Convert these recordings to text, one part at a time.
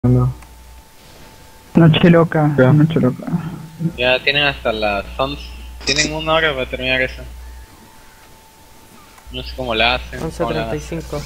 No. Noche loca, Ya. noche loca. Ya tienen hasta las 11. Tienen una hora para terminar eso. No sé cómo la hacen. cómo la hacen. 11:35.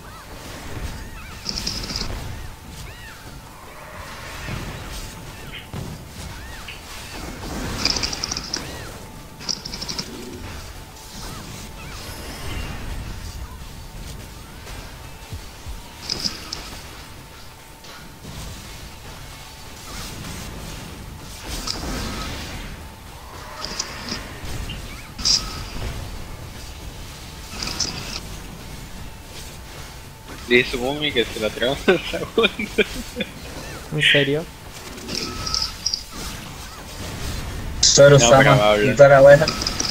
Le hizo Gumi que se la trajo un segundo. ¿En serio? Solo No, Sama probable. y toda la wea.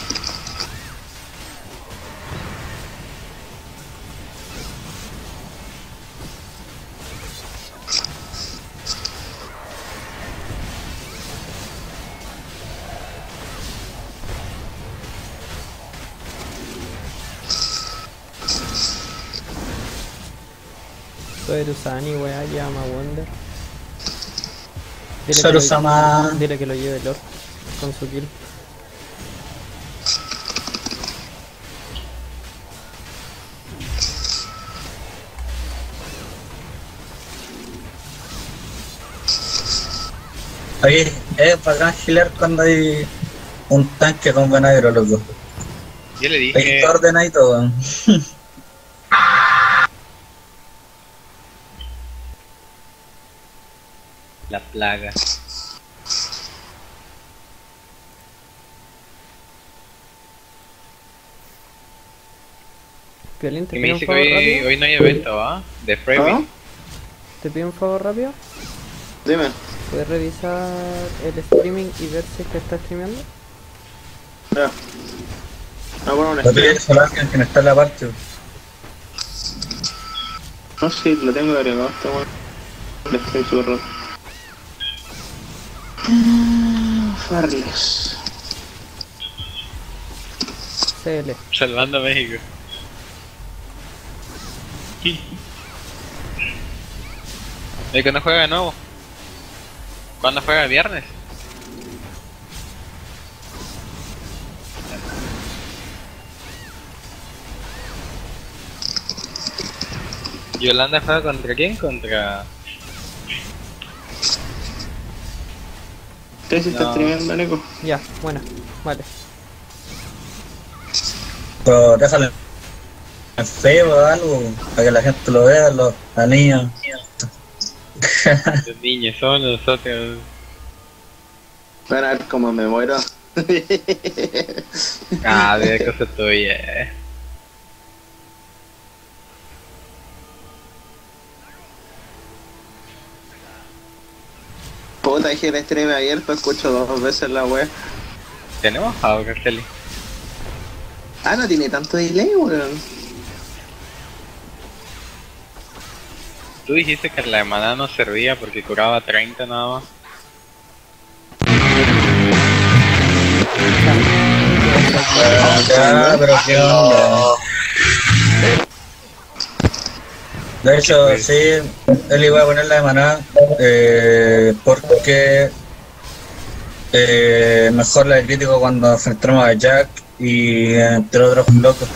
Soy Usani, weá, llama Wonder. Solo Sama. Dile que lo lleve Lord con su kill. Oye, es bacán gilear cuando hay un tanque con buen aero, loco. Yo le Hay dije. que ordenar y todo, weón. La plaga. Piolín, te Y pido me un dice que favor rápido. hoy no hay evento, ¿va? De Freebie. ¿Ah? Te pido un favor rápido. Dime. ¿Puedes revisar el streaming y ver si es que está streameando? Ya. Ah, bueno, un Lo stream. tienes solo alguien que no está en la parte, weón. No, sí, lo tengo agregado. Está bueno. El stream súper roto. Farles. CL. Salvando a México. ¿El que no juega de nuevo? ¿Cuándo juega? ¿El viernes? ¿Yolanda juega contra quién? Contra... ¿Qué se está No. streameando, Nico? Ya, buena. Vale. Pero déjalo en feo o algo, para que la gente lo vea, los niños. Los niños son nosotros. Van a ver cómo me muero. Ah, de cosa tuya. Puta, dije el stream abierto, escucho 2 veces la wea. ¿Tenemos a Cartelli? Ah, no tiene tanto delay, weón. Tú dijiste que la hermana no servía porque curaba 30 nada más. Ya, pero qué onda. De hecho, sí, él iba a poner la de maná porque mejor la de crítico cuando enfrentamos a Jack y entre otros locos.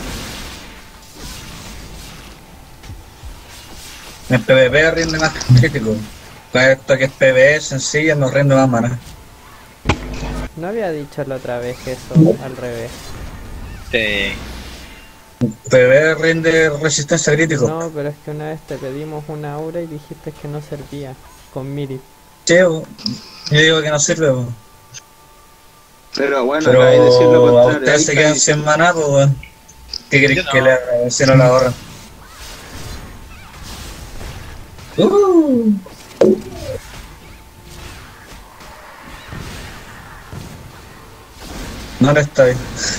En PvP rinde más crítico. Con esto que es PvE sencilla nos rinde más maná. No había dicho la otra vez eso, al revés. Sí. PvE rinde resistencia crítico. No, pero es que una vez te pedimos una aura y dijiste que no servía. Con Miri. Sí, yo digo que no sirve, po. Pero bueno, Pero acabé de decir lo a contrario. ustedes se Ahí quedan está. sin maná, pues, weón. ¿Qué querés Yo no. que le haga si no la ahorran? No lo estoy.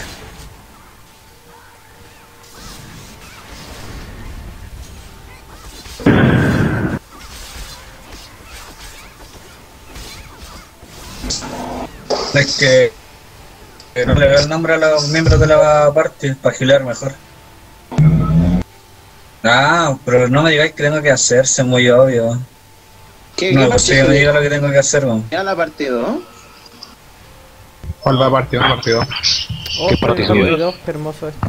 Es que no le veo el nombre a los miembros de la party para gilear mejor. Ah, pero no me digáis que tengo que hacerse, muy obvio. No, pues si yo me digo lo que tengo que hacer, weón. Ya la partido, ¿Cuál va partido? Partido. Oh, ¿Qué se me partido olvidó, qué hermoso esto.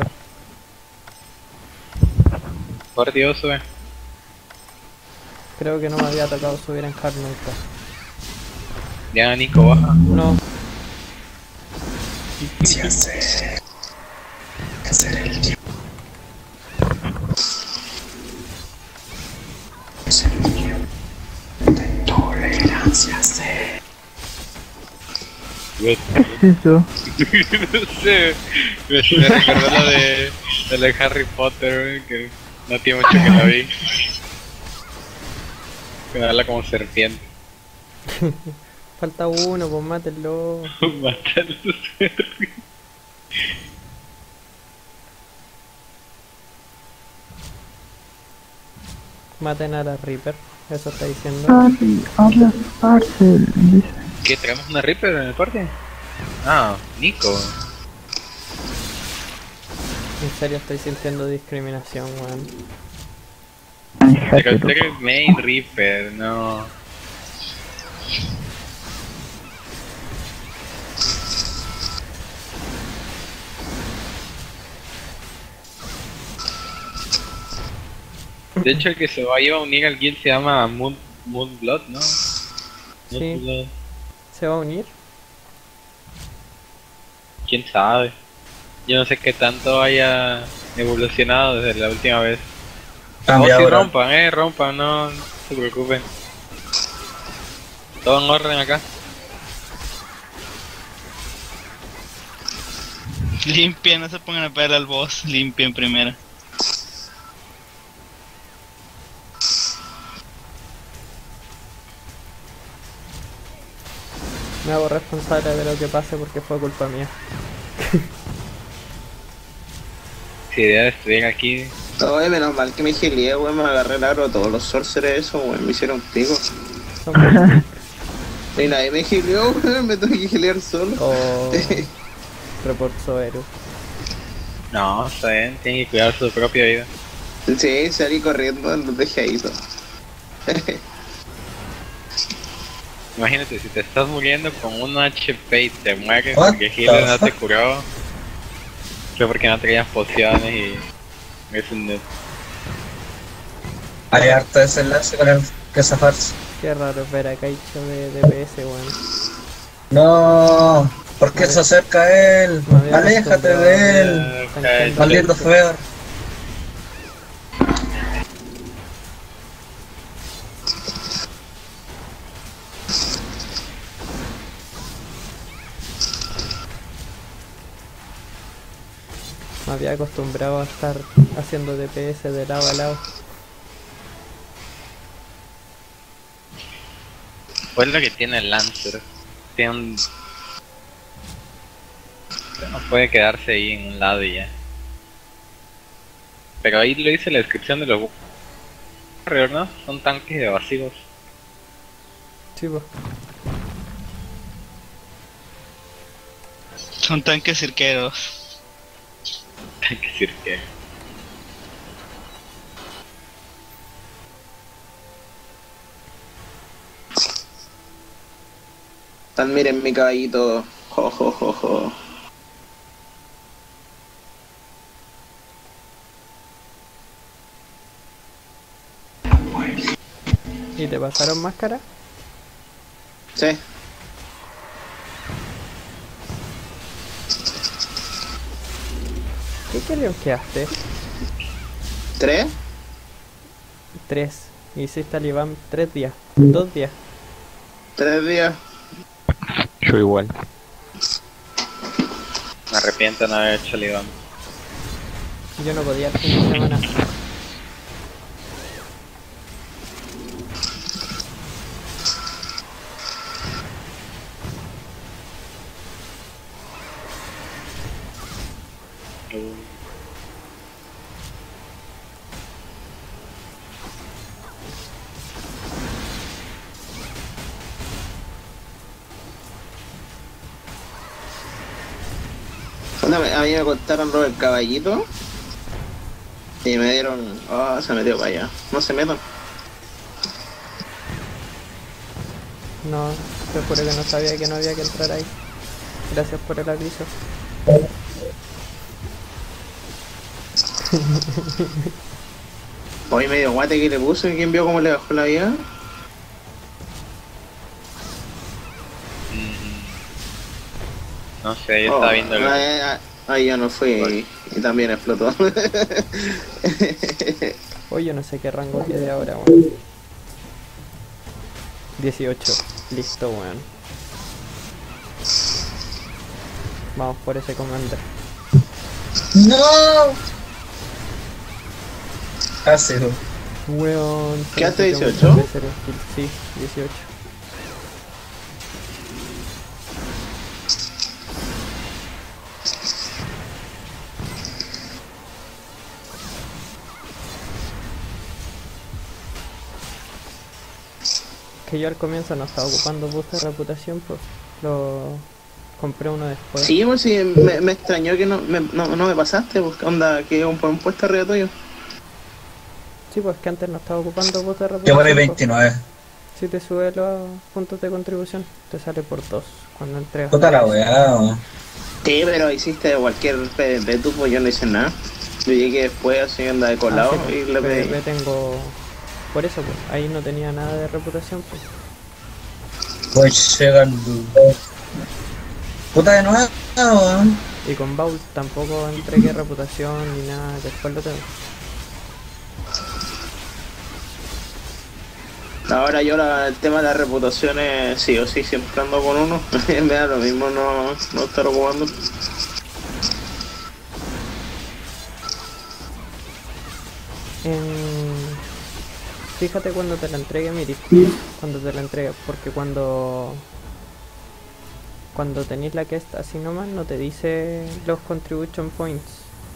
Por Dios, sube. Creo que no me había tocado subir en hard nunca. Ya, Nico, baja. No, Sí, hacer el tolerancia cero. ¿Qué es eso? No sé, me recordó la de Harry Potter, wey, que no tiene mucho que la vi. Que habla como serpiente. falta uno, pues mátenlo. Matar a los serpientes. Maten a la Reaper, eso está diciendo. Harry, habla Parcel. Dice. ¿Qué? ¿Traemos una Reaper en el parque? Ah, Nico. En serio estoy sintiendo discriminación, weón. Ay, Pero Harry, tú eres main Reaper, no. De hecho, el que se va a ir a unir al guild se llama Moonblood, ¿no? Sí. Moonblood. ¿Se va a unir? ¿Quién sabe? Yo no sé qué tanto haya evolucionado desde la última vez. Cambia O si ahora. rompan, no se preocupen. Todo en orden acá. Limpien, no se pongan a pegar al boss, limpien primero. Me hago responsable de lo que pase porque fue culpa mía. Si idea de estudiar aquí. Oye, menos mal que me gileé, weón, me agarré el agro, todos los sorcerers eso, weón, me hicieron pico. Son buenos. Y nadie me gileó, weón, me tuve que gilear solo. O report Soeru. No, está bien, tienen que cuidar su propia vida. Sí, salí corriendo, los dejé ahí todo. Imagínate, si te estás muriendo con un HP y te mueres What porque Healer the no te fuck? curó, fue porque no traías pociones y es un noob. Hay harto desenlace con el que zafarse. Qué raro ver a Kaicho de DPS, weón. No, ¿por qué se acerca a él? Me había Aléjate de él, Ok, maldito feo. Me había acostumbrado a estar haciendo DPS de lado a lado. Pues lo que tiene el Lancer. Tiene un... No puede quedarse ahí en un lado y ya. Pero ahí lo dice la descripción de los Warriors, ¿no? Son tanques evasivos. Sí, pues. Son tanques cirqueros. Hay que decir que... Tan miren mi caballito, jo jo jo jo. ¿Y te pasaron máscara? Sí, ¿Qué querían quedaste? 3, 3. Hiciste al Iván 3 días. 2 días. 3 días. Yo igual. Me arrepiento de no haber hecho el Iván. Yo no podía el fin de semana. Bueno, a mí me contaron lo del caballito. Y me dieron... Oh, se metió para allá. No se metan. No, te juro que no sabía que no había que entrar ahí. Gracias por el aviso. Hoy medio guate que le puso y quién vio cómo le bajó la vida. No sé, yo estaba viendo el... Ahí yo no fui y también explotó. Hoy yo no sé qué rango tiene ahora, weón. 18. Listo, weón. Vamos por ese commander. ¡No! Casi, Weón. ¿Qué hace 18? Sí, 18. Que yo al comienzo no estaba ocupando boost de reputación, pues lo compré uno después. Sí, pues sí, me extrañó que no me pasaste, pues onda, que un puesto arriba tuyo. Sí, pues que antes no estaba ocupando boost de Yo reputación. por ahí pues. 29. Si te sube los puntos de contribución, te sale por 2 cuando entregas. Puta la weá, weón. Sí, pero hiciste cualquier PvP, tú pues yo no hice nada. Yo llegué después así anda de colado Ah, sí, y le pedí. PvP tengo... Por eso, pues, ahí no tenía nada de reputación, pues. Voy llegando. Puta de nuevo, weón. Y con Baul tampoco entregué reputación ni nada, después lo tengo. Ahora yo el tema de las reputaciones sí o sí siempre ando con uno. Me da lo mismo no estar ocupando. Fíjate cuando te la entregue, Miri. Cuando te la entregue, porque cuando tenéis la que está así nomás, no te dice los contribution points.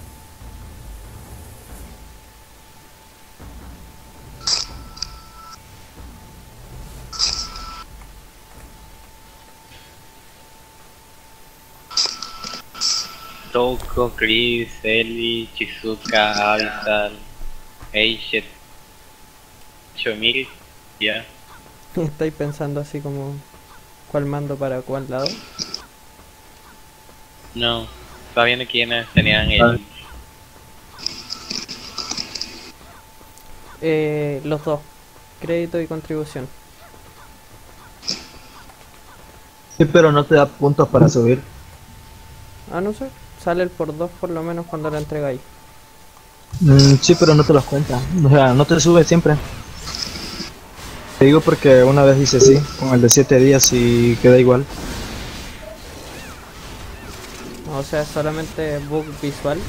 Touko, Chris, Eli, Shizuka, Avisal, Eishet, 8000, ya. Estáis pensando así como cuál mando para cuál lado. No, estaba viendo quiénes tenían Los dos, crédito y contribución. Sí, pero no te da puntos para subir. Ah, no sé, sale el por 2 por lo menos cuando la entregáis. Sí, pero no te los cuenta. O sea, no te sube siempre. Te digo porque una vez hice así, con el de 7 días y queda igual. O sea, solamente bug visual.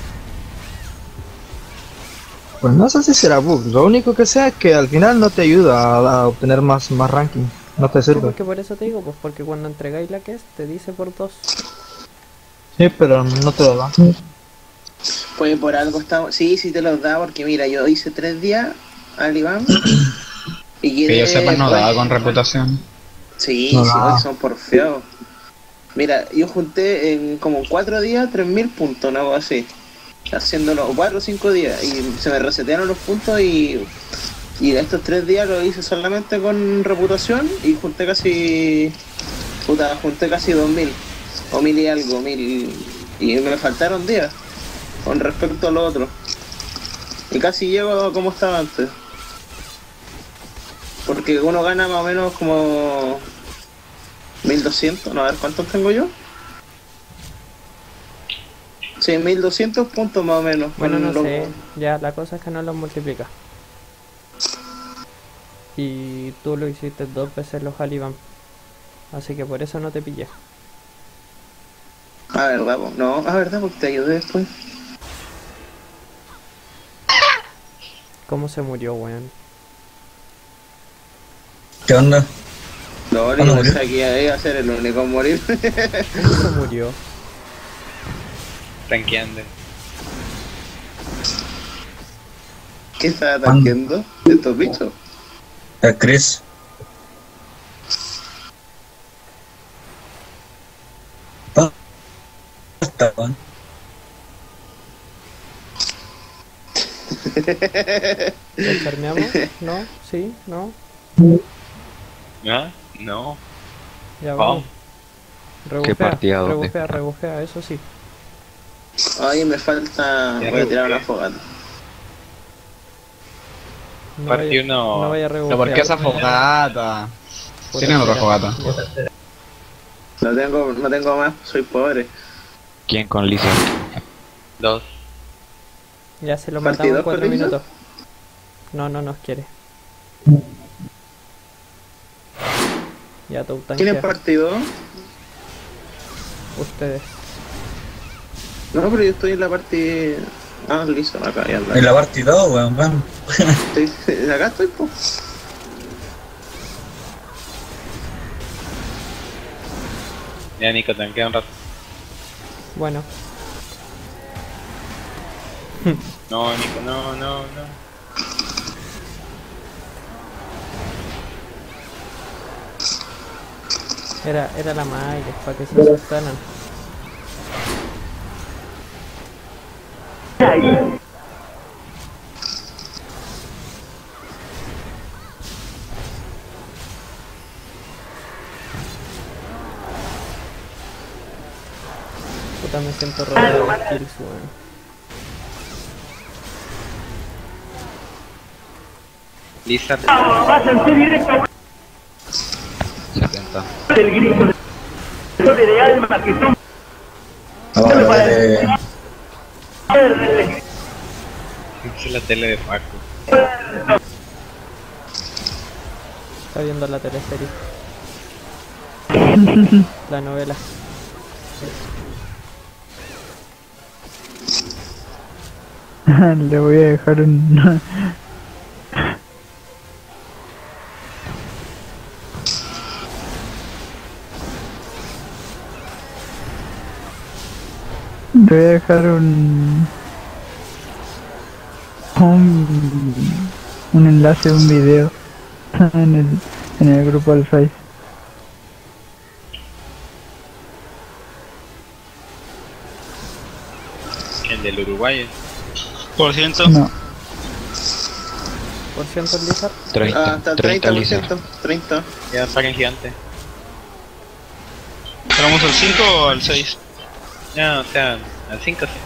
Pues no sé si será bug, lo único que sé es que al final no te ayuda a obtener más ranking, no te Sí, sirve. porque por eso te digo, pues porque cuando entregáis la que es, te dice por 2. Sí, pero no te lo da. Pues por algo está. Sí, sí te los da porque mira, yo hice 3 días al Iván y Que quedé. yo sepa no pues, daba con reputación. Sí, No sí, da. porque son porfeados. Mira, yo junté en como 4 días 3000 puntos, algo así. Haciéndolo 4 o 5 días y se me resetearon los puntos y estos 3 días lo hice solamente con reputación y junté casi 2000 o 1000 y algo, 1000 y me faltaron días con respecto a lo otro y casi llego a como estaba antes porque uno gana más o menos como 1200, no, a ver cuántos tengo yo. Sí, 1200 puntos más o menos. Bueno, no con sé, ya la cosa es que no los multiplica. Y tú lo hiciste 2 veces los Alibam. Así que por eso no te pillé. Ah, verdad, po. No, verdad, porque te ayudé después. ¿Cómo se murió, weón? ¿Qué onda? No, ¿Cuándo yo murió? pensé que iba a ser el único en morir. ¿Cómo se murió? Tanqueando. ¿Qué estaba ataqueando? Estos bichos. El Chris. ¿Dónde está, weón? ¿Lo charmeamos? ¿No? ¿Sí? ¿No? ¿Ah? No. Ya vamos. Rebufea, partida, ¿dónde? rebufea, eso sí. Ay, me falta. Ya Voy a tirar rebufé. una fogata. No Partí vaya, uno. no vaya a ¿Pero rebufear. por qué esa fogata? Puta, Tienen otra mira. fogata. No tengo más, soy pobre. ¿Quién con Lisa? 2. Ya se lo ¿Partidor matamos en 4 con Lisa? minutos. No nos quiere. Ya tú ¿Quién es tanquea. partido? Ustedes. No, pero yo estoy en la parte. Ah, listo, acá ya anda. En la partida 2, weón, vamos. Acá estoy, pues. Ya Nico, tanquea un rato. Bueno, No, Nico, no. era la malla para que se asustaran. Puta, me siento rodeado de kills, weón. Lisa. 70. Vamos a hablar de... Es la tele de Paco. Está viendo la teleserie. La novela. Le voy a dejar un... Le voy a dejar un enlace de un video en el grupo del Face. El del Uruguay. Por ciento. No, ¿Por ciento Blizzard? 30. Hasta 30 Lisa. 30. Ya saquen gigante. ¿Entramos al 5 o al 6? Ya, o sea, al 5 sí.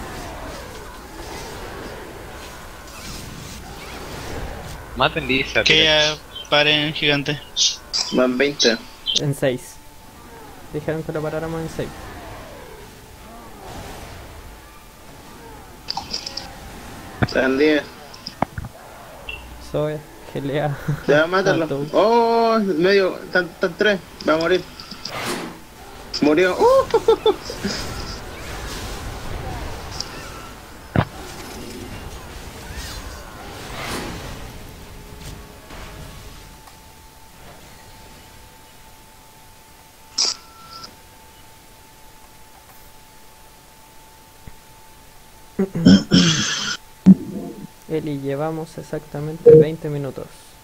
Maten Lisa. Que ya paren gigante. Van 20. En 6. Dijeron que lo paráramos en 6. Están 10. Soy gelea. Ya, mátalo. Tanto. Oh, medio. Están 3. Va a morir. Murió. Eli, llevamos exactamente 20 minutos.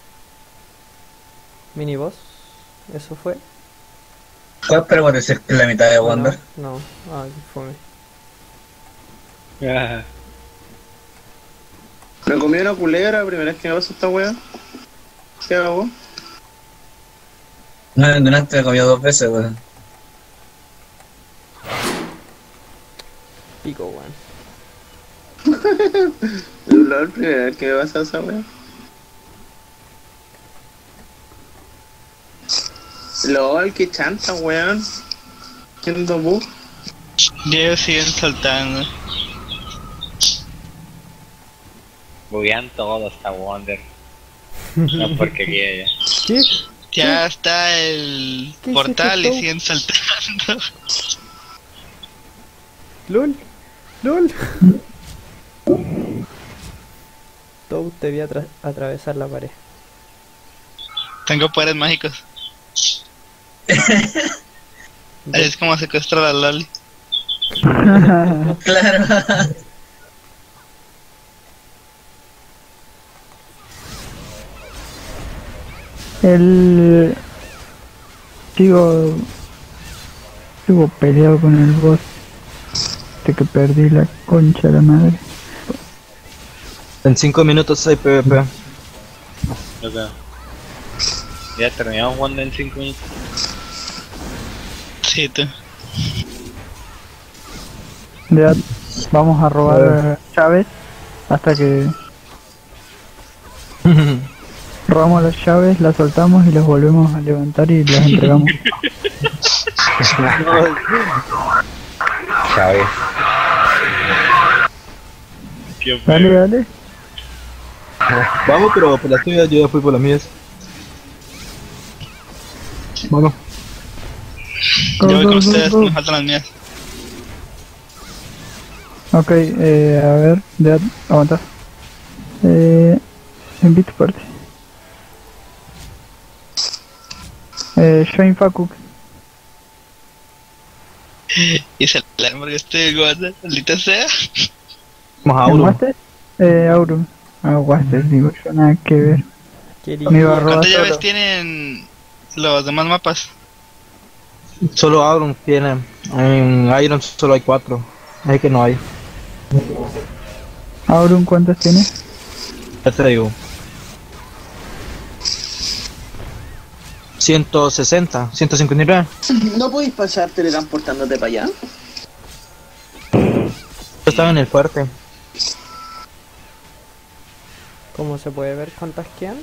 Mini boss, ¿eso fue? ¿Cuál esperamos decir que es la mitad de Wonder? No, ay, fue. Ah, Me comí una culebra, primera vez que me pasa esta wea. ¿Qué hago? No, durante me comió 2 veces, weón. Pico, weón. LOL, primera vez que me pasa esa wea. LOL, qué chanta, weón. Haciendo bug. Ya siguen saltando. buguean todo hasta Wonder. No porquería ya. ¿Qué? Ya está el ¿Qué portal y hiciste tú? siguen saltando. ¡Lol! ¡Lol! Toad te vi atravesar la pared. Tengo poderes mágicos. Es como secuestrar a la Loli. Claro. El... Sigo peleado con el boss. De que perdí la concha de la madre. En 5 minutos hay PvP. Ok. Ya terminamos Wonder en 5 minutos. Sí, tú. Ya, vamos a robar llaves hasta que robamos las llaves, las soltamos y las volvemos a levantar y las entregamos. Chávez. Qué Dale, feo. dale. Vamos, pero por las tuyas yo ya fui por las mías. Vamos. Go, Yo voy go, con go, ustedes, go. me faltan las mías. Ok, a ver, ya, aguanta. Invite party. Join Facu. Y se la porque estoy gorda, maldita sea. Vamos a ¿El uno. Waster? Aurum. Ah, Waster, digo yo, nada que ver. Querido. Me iba a robar ¿Cuántas llaves solo. tienen los demás mapas? Solo Auron tiene. En Iron solo hay 4. Es que no hay. Aurum, ¿cuántos tiene? Ya te digo. 160, 159. ¿No podéis pasar teletransportándote para allá? Estaba en el fuerte. ¿Cómo se puede ver cuántas quedan?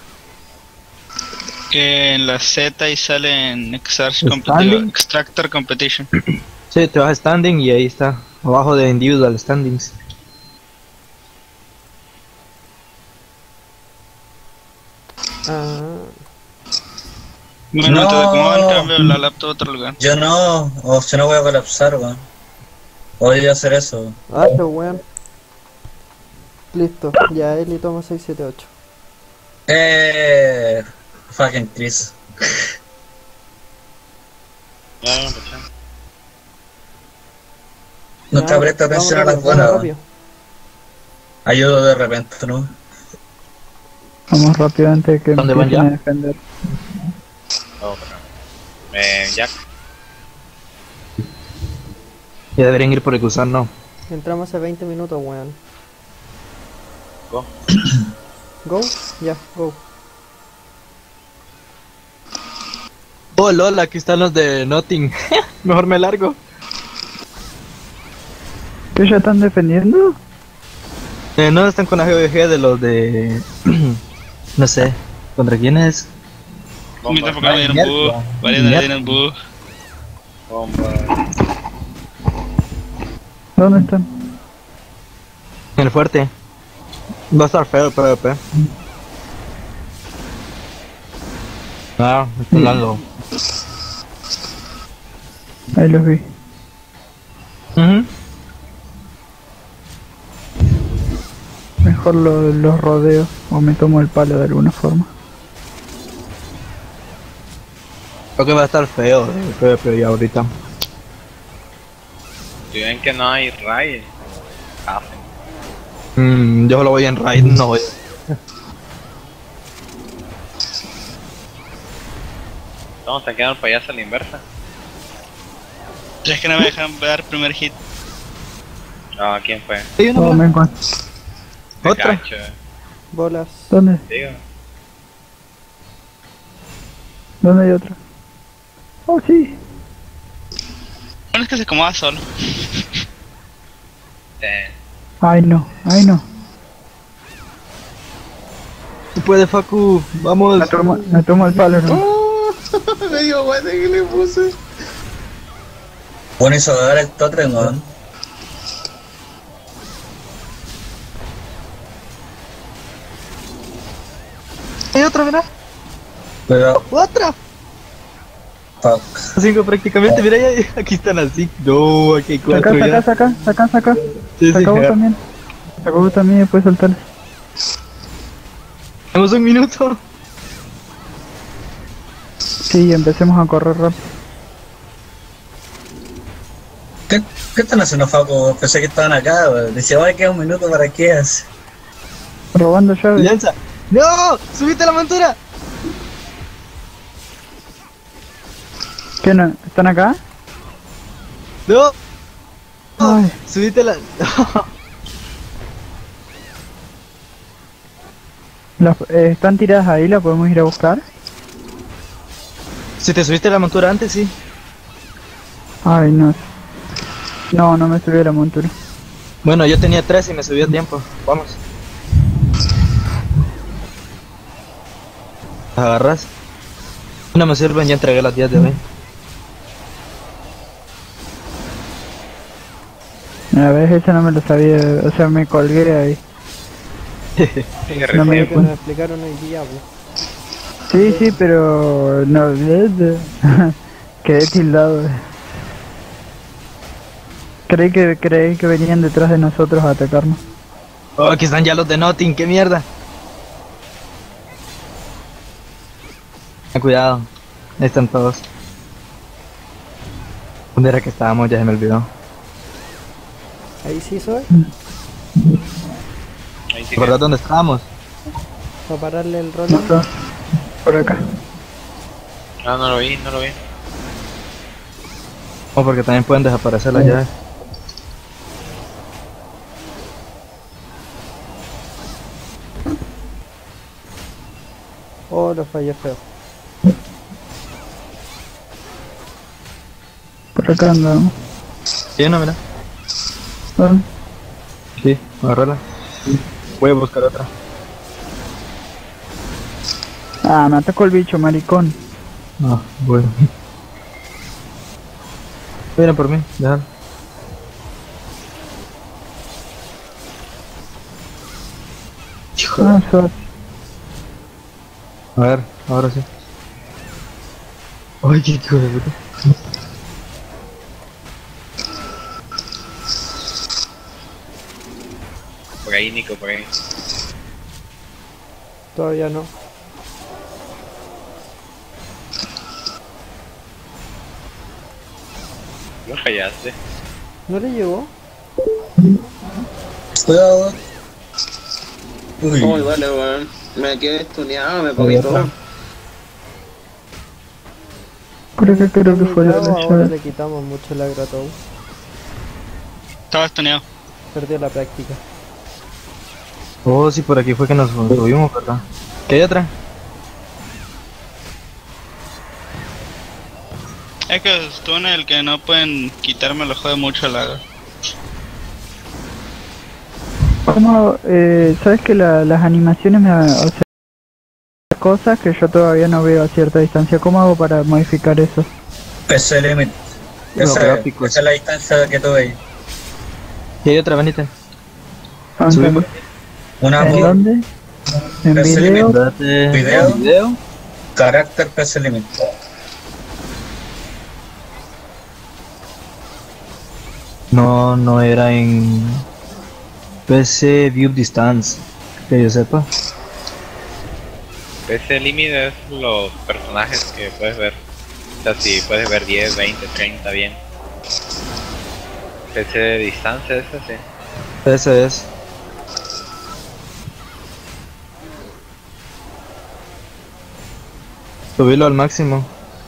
Que en la Z y sale en ¿Standing? Extractor Competition. Sí, te vas a standing y ahí está. Abajo de individual standings. Ah, Bueno, No. te acomodan, cambio la laptop a otro lugar. Yo no, o si no voy a colapsar, weón. Voy a hacer eso. qué weón. Listo, ya Eli toma 678. Fucking Chris. Ya, muchacho. Nunca Ya, presta vamos atención a las rápido, buenas, vamos weón. rápido. Ayudo de repente, ¿no? Vamos rápido antes de que ¿Dónde van empiecen ya? a defender. Oh, pero... Jack. Ya deberían ir por el gusano. Entramos hace 20 minutos, weón. Go. ¿Go? Ya, go. Oh, lol, aquí están los de Notting. Mejor me largo. ¿Qué ya están defendiendo? No, están con la GBG de los de... no sé. ¿Contra quién es? A mí Bomba. tampoco me dieron bug. Varios me dieron bug. Bomba. ¿Dónde están? En el fuerte. Va a estar feo el PvP. Ah, estoy dando. Ahí los vi. Mejor los rodeo o me tomo el palo de alguna forma. Creo que va a estar feo el PvP ya ahorita. Si ven que no hay raid, hacen. Yo lo voy en raid, no voy. Vamos a quedar payaso a la inversa. Es que no me dejan dar primer hit. Ah, ¿quién fue? Hay una Oh, más. me encuentro. Me ¿Otra? cacho, Bolas. ¿Dónde? digo. ¿Dónde hay otra? Oh, sí. Bueno, es que se acomoda solo. Ay, no. Ay, no. Tú puedes, Facu. Vamos. Me tomo el palo, ¿no? ¡Oh! Me dio guate que le puse. Bueno, hizo dar el totem, weón. Hay otra, ¿verdad? Pero, ¡Otra! fuck. 5 prácticamente, mira, ya, aquí están así. No, aquí hay 4 Saca, ya. saca. Sí, Saca vos ya. también. Saca vos también y después soltar. Tenemos un minuto. Sí, empecemos a correr rápido. ¿Qué están haciendo, Faco? Pensé que estaban acá, weón. Decía, vaya, queda un minuto para qué haces. Robando llaves. Lanza. ¡No! ¡Subiste a la montura! ¿Qué no? ¿Están acá? ¡No! Ay, ¡Subiste a la... ¿están tiradas ahí? ¿La podemos ir a buscar? Si te subiste a la montura antes, sí. Ay, no. No, no me subí a la montura. Bueno, yo tenía 3 y me subí a tiempo. Vamos. ¿Las agarras? No me sirven, ya entregué las 10 de hoy. A ver, eso no me lo sabía, o sea, me colgué ahí. No me di Que nos cuenta. explicaron hoy día, pues. Sí, sí, pero no, quedé tildado. Creí que venían detrás de nosotros a atacarnos. Oh, aquí están ya los de Notting, qué mierda. Cuidado, ahí están todos. ¿Dónde era que estábamos? Ya se me olvidó. Ahí sí soy. Ahí sí ¿Te acuerdas dónde estábamos? Para pararle el rol. No está. Por acá. No lo vi, no lo vi. Oh, porque también pueden desaparecer las llaves. Oh, lo fallé feo. Por acá andamos. ¿Sí, no, mira? ¿Dónde? Sí, agárrala. Voy a buscar otra. Ah, me atacó el bicho, maricón. No, bueno. Vienen por mí, déjalo. Ah, suerte. A ver, ahora sí. Ay, qué hijo de puta. Por ahí, Nico, por ahí. Todavía no. Lo fallaste. ¿No le llegó? Cuidado. Uy, Muy vale, weón. Me quedé estuneado, me comí todo. Creo que fue la Ahora llave. le quitamos mucho el agratou. Estaba estuneado. Perdió la práctica. Oh, sí, por aquí fue que nos subimos, ¿verdad? ¿Qué hay otra? Es que el túnel que no pueden quitarme lo jode mucho la... ¿Cómo? ¿Sabes que las animaciones o sea, cosas que yo todavía no veo a cierta distancia? ¿Cómo hago para modificar eso? PC Limit. Los Esa gráficos. es la distancia que tú veis. ¿Qué hay otra, Benita? ¿En Subimos. Una voz, dónde? ¿En PC video? Limit. Date... Video. ¿Video? Carácter PC Limit. No, no era en... PC View Distance, que yo sepa. Ese límite es los personajes que puedes ver. O sea, si puedes ver 10, 20, 30, bien. Ese de distancia, ese sí. Ese es. Subirlo al máximo.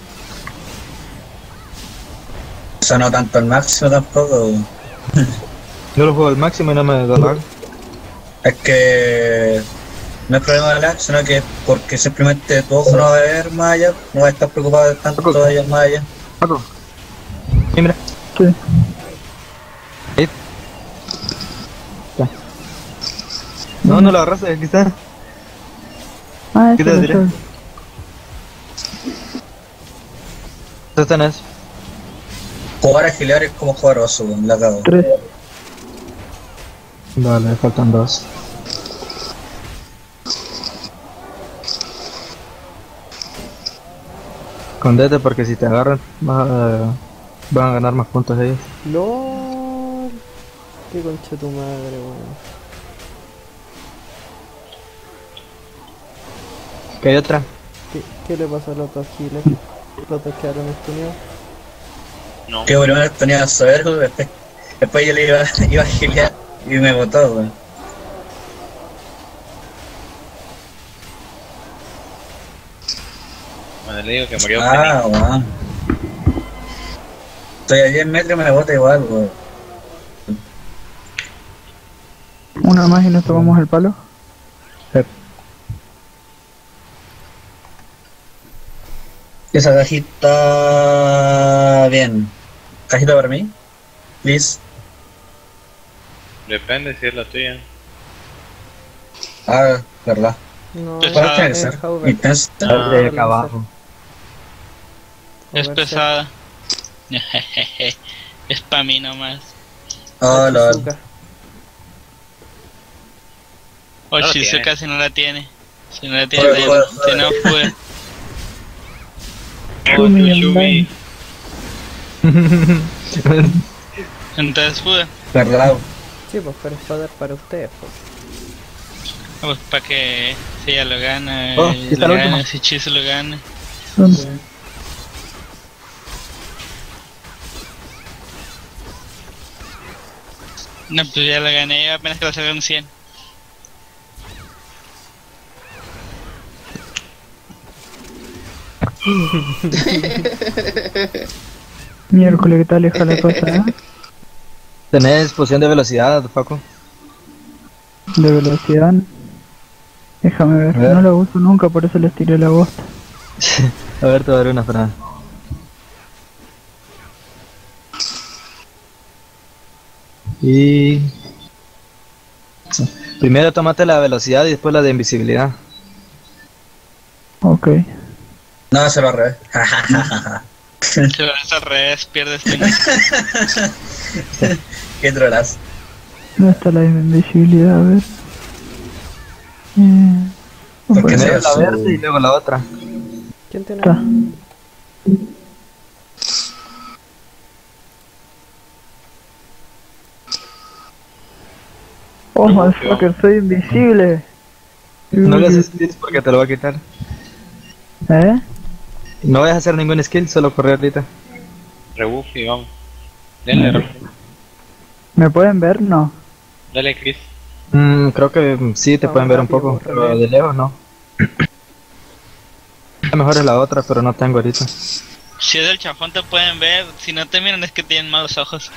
Eso no tanto al máximo tampoco. Yo lo juego al máximo y no me da lag. Es que no es problema de lag, sino que porque simplemente tu ojo no va a ver más allá, no va a estar preocupado de tanto de ellos más allá. Paco. Sí, mira. Sí. Ahí. Ya. No, no lo agarraste, aquí está. Ah, ¿Qué eso te lo diré? sé. ¿Tú tenés? Jugar a gilear es como jugar oso, la cago. 3. Vale, faltan 2. Escondete porque si te agarran van a ganar más puntos ellos. LOL. Qué concha tu madre, weón. ¿Qué hay otra? ¿Qué le pasó a los dos giles? Los dos quedaron estuneados. No. Que primero tenía saber, después yo le iba a gilear y me botó, weón. Bueno, le digo que murió Ah, weón. Estoy a 10 metros y me bota igual, weón. Una más y nos tomamos el palo. Esa cajita bien. Cajita para mí, please. Depende si es la tuya. Ah, verdad. No, ¿Cuál tiene que es ser? Hauber. Intensa. La de acá abajo. Es Hauber pesada. Es pa' mí nomás. Oh, Shizuka. lol. O No lo Shizuka tiene. si no la tiene. Si no la tiene, Joder, joder, joder. si no fue. Oh, Shumi Shumi. online. Entonces fue. Verdad. Sí, pues, pero es poder para ustedes, pues. Pues para que si ella lo gana, Oh, aquí está lo el gana, último. si Chizu lo gana. ¿Dónde? No, pues ya la gané yo apenas que la sacaron 100. Miércoles, ¿qué tal lejos la cosa, ¿Tenés poción de velocidad, Paco? De velocidad. Déjame ver. A ver. No la uso nunca, por eso les tiré la bosta. A ver, te voy a dar una frase. Y... Primero tómate la velocidad y después la de invisibilidad. Ok. No, se lo al revés. Si lo haces al revés, pierdes tiempo. Qué trolas. ¿Dónde está la invisibilidad? A ver. Porque Bueno, sea Primero la su- verde y luego la otra. ¿Quién tiene? está. Oh, motherfucker, soy invisible. No le haces skills porque te lo va a quitar. ¿Eh? No vayas a hacer ningún skill, solo correr ahorita. Rebuff y vamos. Denle, Rebuff. ¿Me pueden ver? No. Dale, Chris. Creo que sí te Vamos pueden ver un rápido, poco, corre pero bien. de lejos no. A lo mejor es la otra, pero no tengo ahorita. Si es del chafón te pueden ver, si no te miran es que tienen malos ojos.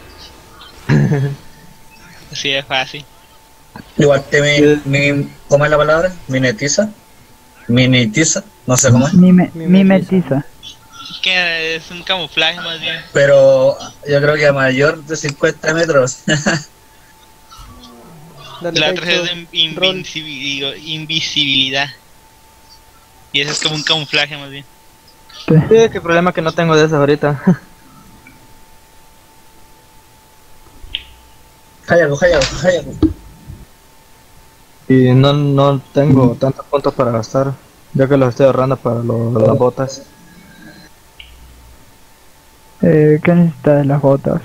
Así de fácil. Igual te ¿cómo es la palabra? Minetiza. Minetiza. No sé cómo es. Mimetiza. Que es un camuflaje más bien. Pero yo creo que a mayor de 50 metros. Dale, La otra Kaizo, es de roll. invisibilidad. Y ese es como un camuflaje más bien. Sí, qué problema que no tengo de esas ahorita. Hayaku, Hayaku, Hayaku. Y no tengo tantos puntos para gastar, ya que los estoy ahorrando para las botas. ¿Qué necesitas de las botas?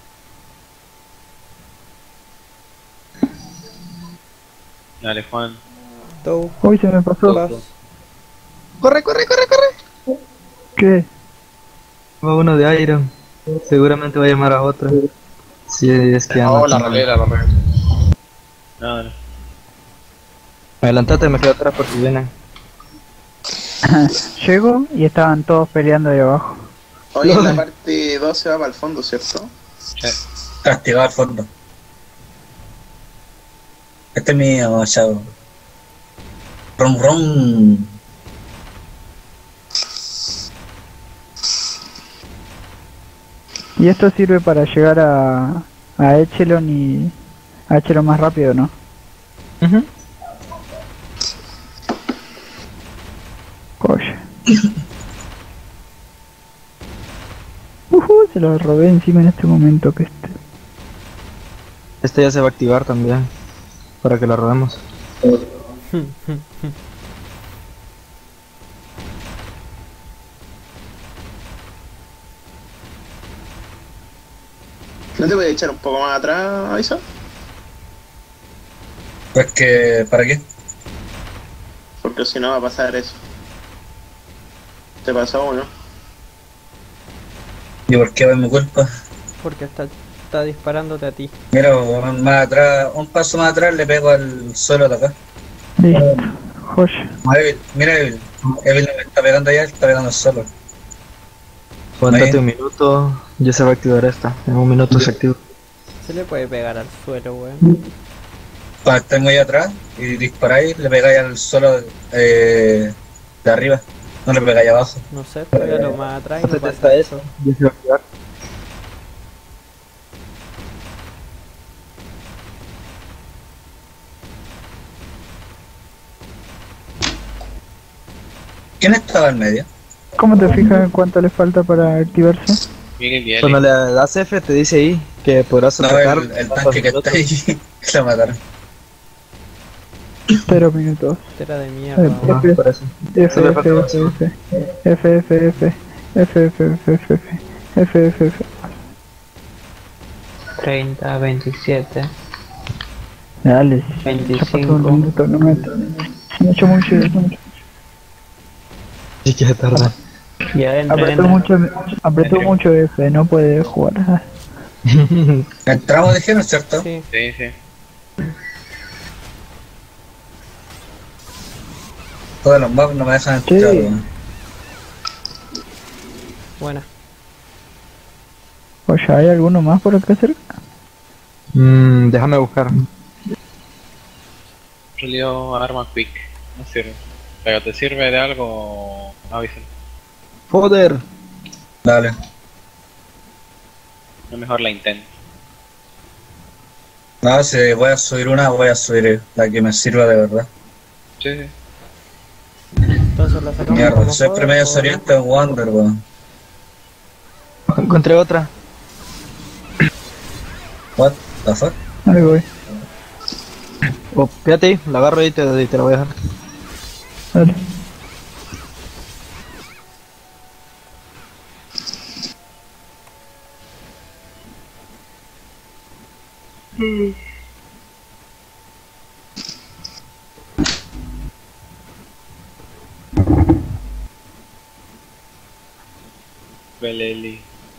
Dale, Juan. Tou, Uy, se me pasó. Bas. ¡Corre, corre, corre, corre! ¿Qué? Va uno de Iron. Seguramente va a llamar a otro. Si es que anda. la revela. No, no. Adelantate, me quedo atrás porque vienen. Llego y estaban todos peleando ahí abajo. Oye, la parte 2 se va para el fondo, ¿cierto? Castigado al fondo. Este es mío, chavo. Ron ron. Y esto sirve para llegar a Echelon y a Echelon más rápido, ¿no? Coño. Se lo robé encima en este momento que Este ya se va a activar también. Para que lo robemos. ¿No te puedes echar un poco más atrás, Aiza? Pues que, ¿para qué? Porque si no va a pasar eso. Te pasó uno. ¿Y por qué es mi culpa? Porque está disparándote a ti. Mira, más atrás, un paso más atrás le pego al suelo de acá. listo. Joya. Evil, mira Evil. Evil no me está pegando allá, está pegando al suelo. Aguántate Bien. un minuto, ya se va a activar esta. En un minuto se activa. Se le puede pegar al suelo, weón. Cuando tengo ahí atrás y disparáis, le pegáis al suelo de arriba. No le pegáis abajo. No sé, todavía lo más atrás y no Hacete pasa hasta eso. eso, ya se va a activar. ¿Quién estaba en medio? ¿Cómo te fijas en cuánto le falta para activarse? Miguel y Eli. Cuando le das F te dice ahí que podrás No, atacar. el tanque que está ahí. La mataron. 0 minutos. Era de mierda. Ah, por eso. F, Se me F, falta F, F, F, F, F, F, F, F, F, F, F, F. 30, 27, Dale, ya 25. pasó un minuto, no me echo mucho. Sí que tarda. Ya Apretó mucho F, no puede jugar. Entramos, dijeron, ¿cierto? Sí, Sí, sí. Todos los maps no me dejan entrar, Sí. weón. buena. Oye, ¿hay alguno más por acá cerca? Déjame buscar. Salió arma quick. No sirve. Pero te sirve de algo. Avísalo. Joder. Dale. No mejor la intento. No, si voy a subir una, voy a subir la que me sirva de verdad. Sí, sí. Entonces la sacamos Mierda, como siempre joder, medio o- soriente en Wonder, weón. Encontré otra. What the fuck? Ahí voy. Oh, fíjate ahí, la agarro y te la voy a dejar. Dale. Beleli.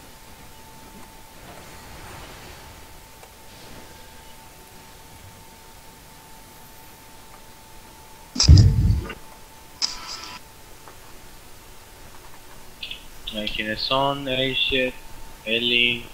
Ahí quiénes son, Aishet, Eli,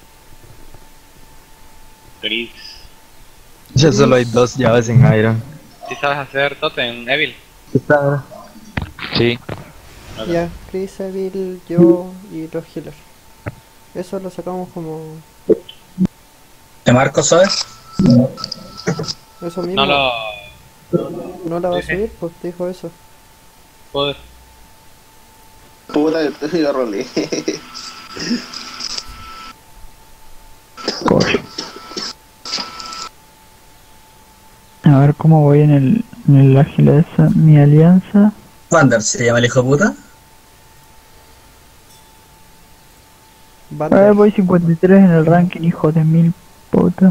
Chris. Ya solo hay 2 llaves en Iron. ¿Sí sabes hacer totem, Evil? Está. Sí, Ok. Ya, Chris, Evil, yo y los healers. Eso lo sacamos como... ¿Te marco, sabes? Eso mismo. No lo... ¿No la va a Sí, sí. subir? Pues dijo eso. Joder. Puta, que lo rolé. A ver cómo voy en el ágil esa. Mi alianza. Wander se llama el hijo de puta. A ver, voy 53 en el ranking, hijo de mil puta.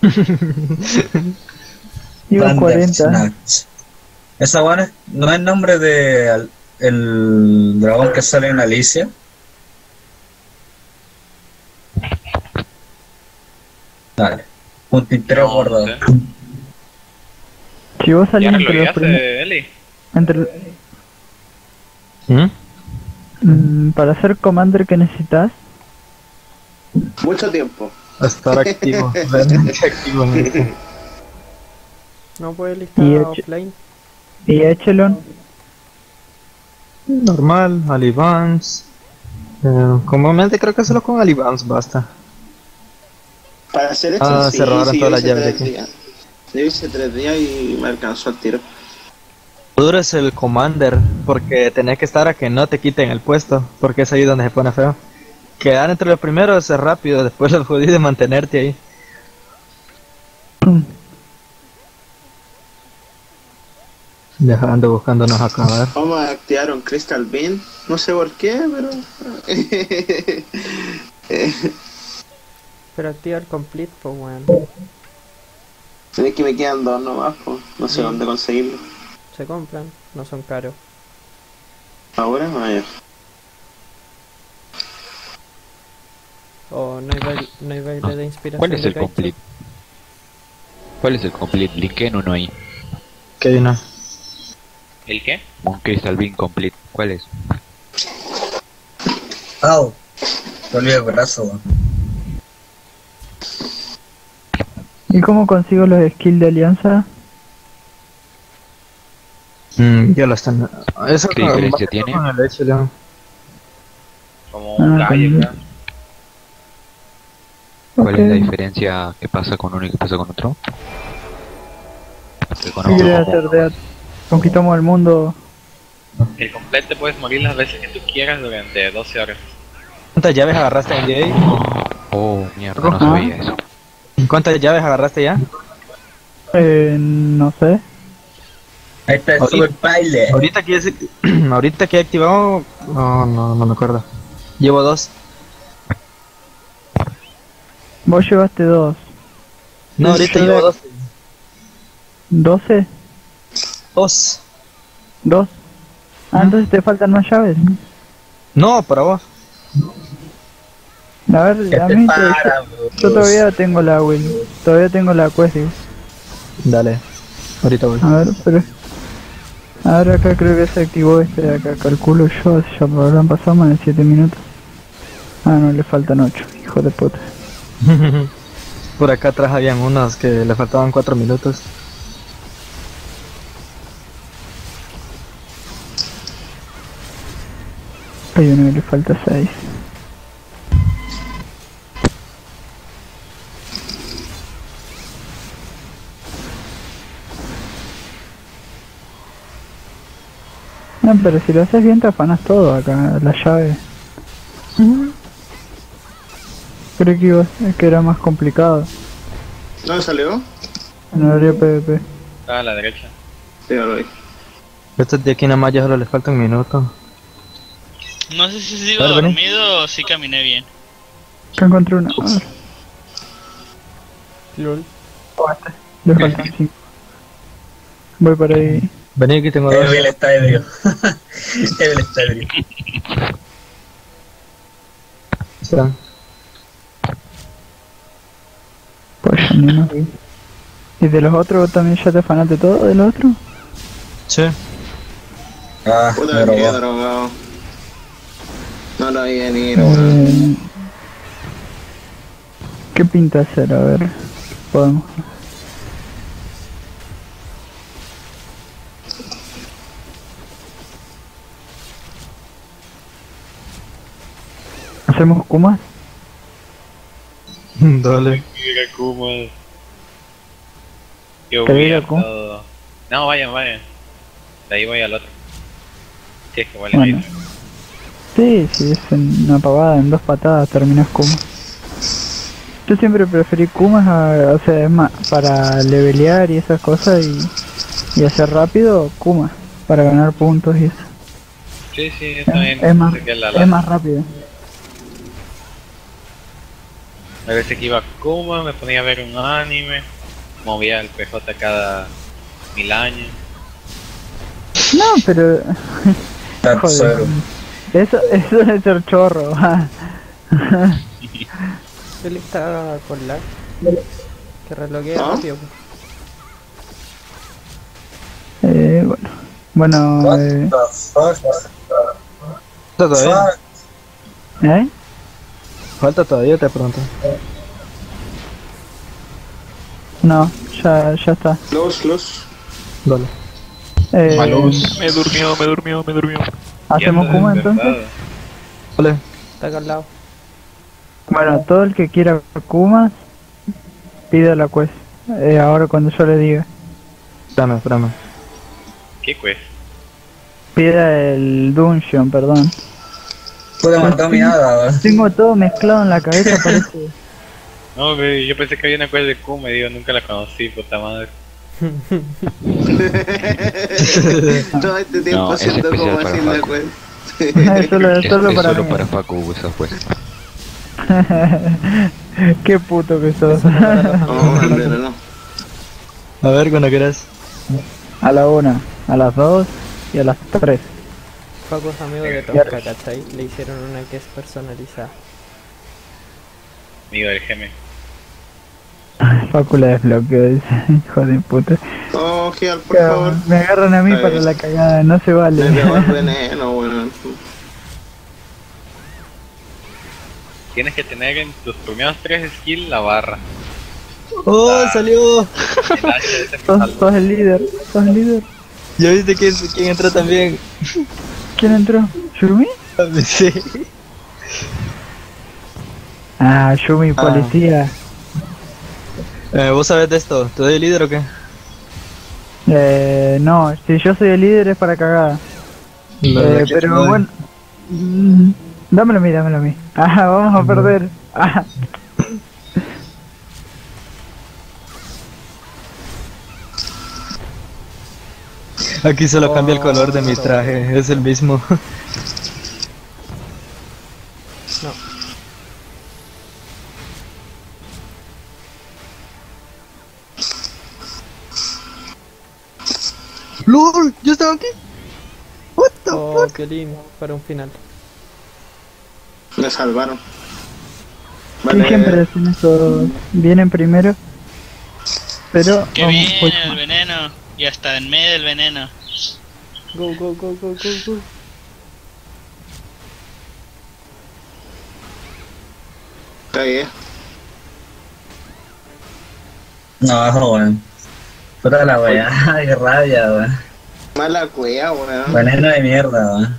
Iba Wander 40. Snatch. Esa buena no es nombre de el dragón que sale en Alicia. Dale. Un tintero No, guardado. no sé. Si vos salís ¿Ya entre los primeros. relogueaste, Eli? Para ser commander que necesitas. Mucho tiempo. Estar activo, realmente activo en esto. No puede listar Y offline. Y Echelon. Normal, Alivans. Comúnmente creo que solo con Alivans basta. Para hacer esto, Ah, sí, se robaron sí, todas yo las hice llaves de 3 aquí. días. Yo hice 3 días y me alcanzó el tiro. Lo duro es el commander, porque tenés que estar a que no te quiten el puesto, porque es ahí donde se pone feo. Quedar entre los primeros es rápido, después lo jodí de mantenerte ahí. Dejando, buscándonos acabar. Vamos a activar un Crystal Beam. No sé por qué, pero... Pero activa el complete, pues weón. Es que me quedan 2 nomás, pues. No sé dónde conseguirlo. Se compran, no son caros. Ahora, vaya. O no hay baile de inspiración. ¿cuál es de el Kaicho. complete? ¿Cuál es el complete? Linken uno ahí. Que hay una. ¿El qué? Un Crystal Beam complete. ¿Cuál es? Au. Te olvidé el brazo, weón. ¿Y cómo consigo los skills de alianza? Ya lo están. Eso ¿Qué diferencia tiene? Con el Echelon. Como un Ah, gallo, con- ¿no? ¿Cuál Ok. es la diferencia que pasa con uno y que pasa con otro? Que con ¿Qué otro querés como- hacer de conquistamos el mundo? El complete puedes morir las veces que tú quieras durante 12 horas. ¿Cuántas llaves agarraste en Jay? Oh, mierda, no sabía eso. ¿Cuántas llaves agarraste ya? No sé. Ahí está el Ahorita- super baile. Ahorita que he activado... No me acuerdo. Llevo 2. Vos llevaste 2. No, ahorita Yo llevo de- 2. 12. 2. 2. Ah, entonces te faltan más llaves. No, para vos. A ver, ¿Qué a te mí para, yo todavía tengo la Will. Todavía tengo la quest. Digo. Dale. Ahorita voy. A ver, pero... Ahora acá creo que se activó este de acá. Calculo yo, ya habrán pasado más de 7 minutos. Ah, no, le faltan 8. Hijo de puta. Por acá atrás habían unos que le faltaban 4 minutos. Hay uno que le falta 6. No, pero si lo haces bien te afanas todo acá, la llave. Creo que era más complicado. ¿Dónde salió? En horario PvP. Estaba a la derecha. Sí, ya lo vi. Estos de aquí nada más ya solo les falta un minuto. No sé si sigo Vale, vení. dormido o si caminé bien. Acá encontré una. A ver, LOL. le faltan 5. Voy para ahí. Vení, aquí tengo 2. Evil está ebrio. Evil está ebrio. Están. Pues ya ni no vi. ¿Y de los otros también ya te afanaste todo de los otros? Sí. Ah, Puta, me me quedé robó. drogado. No lo vi venir, weón. ¿Qué pinta hacer? A ver. Podemos. ¿Hacemos Kumas? Dale. Mira cómo. Yo ¿Qué voy diga, a cómo? todo. No, vayan. De ahí voy al otro. Sí, es que vale Bueno. Sí, sí, es en una pavada, en 2 patadas terminas Kumas. Yo siempre preferí Kumas, o sea, es más, para levelear y esas cosas y hacer rápido, Kumas, para ganar puntos y eso. Sí, yo también. Es más, sé que es más rápido. A veces que iba a Kuma, me ponía a ver un anime, movía el PJ cada 1000 años. No, pero... Dark Joder. Zero. Eso es ser chorro. Él está con lag. Que reloguea ¿Ah? rápido. Bueno. Bueno, What the fuck? Falta todavía. Fuck. ¿eh? Falta todavía, te pregunto. No, ya está. Close. Dale. Me durmió. ¿Hacemos Kuma entonces? Dale. Está acá al lado. Bueno, todo el que quiera Kumas, pida la quest. Ahora cuando yo le diga. Espérame. ¿Qué quest? Pida el Dungeon, perdón. Pude matar mi hada, ¿verdad? Tengo todo mezclado en la cabeza, parece. No, yo pensé que había una quest de Kuma y digo, nunca la conocí, puta madre. Todo este tiempo No, es haciendo especial como para haciendo Facu. quest. Es solo Es para solo mí. para Facu esa pues. Qué puto que sos. No, Andero, no. A ver, cuando quieras. A la 1, a las 2 y a las 3. Facu es amigo de Tosca, ¿cachai? Le hicieron una que es personalizada. Amigo del Geme. Facu la desbloqueó, dice. Hijo de puta. Oh, Gial, por favor. Me agarran a mí Está para bien. la cagada, no se Le vale. pegó el veneno, weón. Tienes que tener en tus primeros 3 skills la barra. ¡Oh, salió! El hacha ese me salva. Sos el líder, ¿Ya viste quién entró también? ¿Quién entró? ¿Yumi? Sí. Ah, Yumi, policía. ¿Vos sabés de esto? ¿Te doy el líder o qué? No, si yo soy el líder es para cagada. Pero bueno. Dámelo a mí. Ajá, vamos a perder. Ajá. Aquí solo cambia el color de mi traje, es el mismo. No. ¡Lol! ¿Yo estaba aquí? What the Oh, Piolín, para un final. Me salvaron. Sí, siempre hacen eso. Vienen primero. Pero. ¡Qué bien el veneno! Y hasta en medio del veneno. Go, go, go, go, go, go. Está bien. No, weón. Puta la weá, qué rabia, weón. Mala cueva, weón. Veneno de mierda, weón.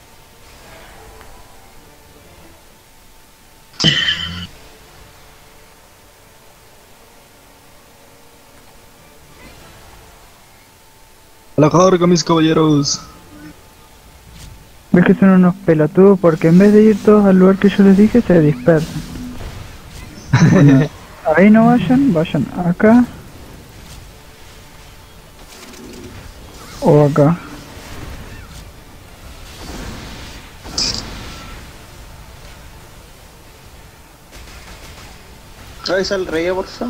A la carga, mis caballeros. Ves que son unos pelotudos porque en vez de ir todos al lugar que yo les dije, se dispersan. Bueno, ahí no vayan acá. O acá. ¿Traes al rey, por favor?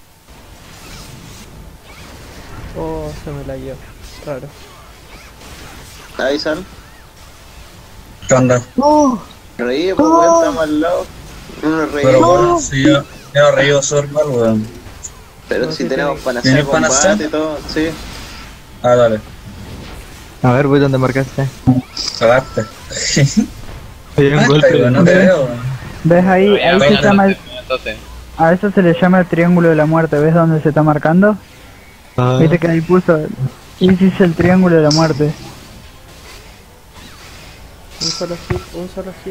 Oh, se me la llevo. Raro. Ahí sal. ¿Qué onda? Rey, pues weón, estamos al lado. No nos Pero reímos. bueno, si yo he reído Sormal, weón. Pero No, si sí tenemos tiene- panacea ¿Tienes panacea? combate y todo, sí. Ah, dale. A ver, voy donde marcaste. Cagaste. Hay un golpe. weón, no te veo, weón. ¿Ves ahí? Pero ya, Ahí se venga, llama el, entonces. a eso se le llama el triángulo de la muerte. ¿Ves dónde se está marcando? Ah, Viste que ahí puso. Y ese es el triángulo de la muerte. Un solo hit, un solo hit.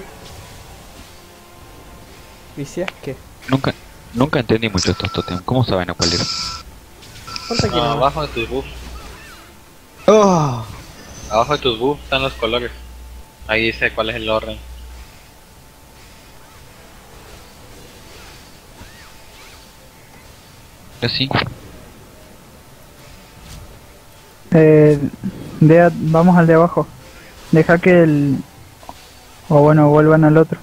¿Y si es que? Nunca entendí mucho estos totems. ¿Cómo saben a cuál ir? ¿Cuánto aquí No, nomás? abajo de tus buffs. Oh, Abajo de tus buffs están los colores. Ahí dice cuál es el orden. Así. Vamos al de abajo. Deja que el... O bueno, vuelvan al otro.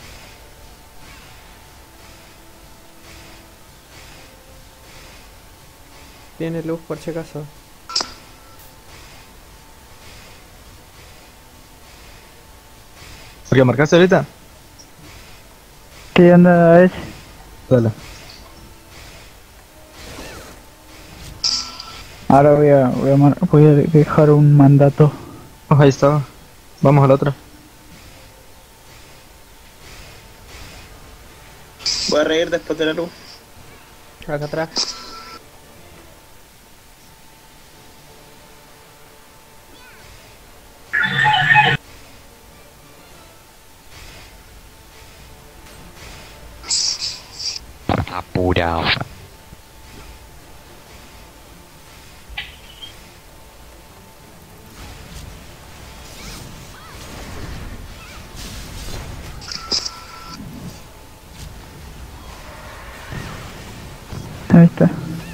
Tiene luz por si acaso. ¿por qué marcaste ahorita? ¿Qué anda ese? Dale. Ahora voy a dejar un mandato. Oh, ahí estaba. Vamos al otro. Voy a reír después de la luz. Acá atrás. Apurado. Ahí está.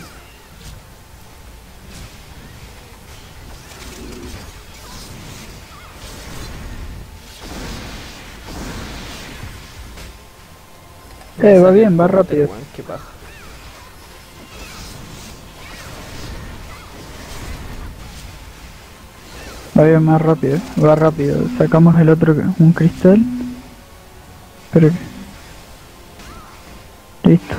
Va bien, va rápido. Weón, qué paja. Va bien, más rápido. Va rápido. Sacamos el otro, un cristal. Pero listo.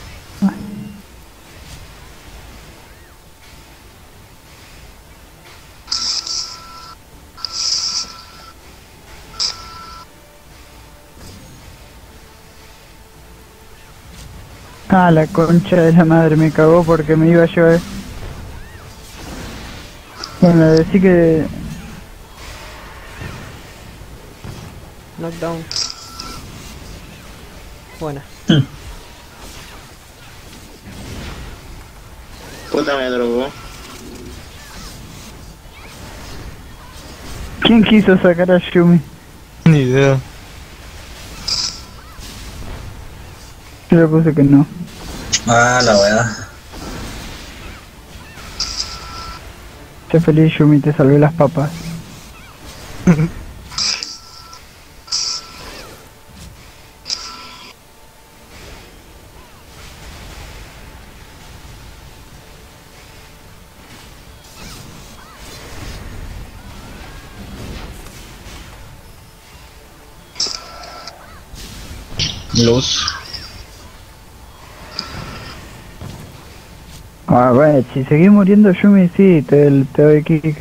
Ah, la concha de la madre, me cagó porque me iba a llover. Bueno, decí que... Knockdown. Buena. Puta, me drogó. ¿Quién quiso sacar a Yumi? Ni idea. Yo le puse que no. Ah, la weá. Sé feliz, Yumi, te salvé las papas. Luz. A ver, si seguís muriendo Yumi, sí, te doy kick,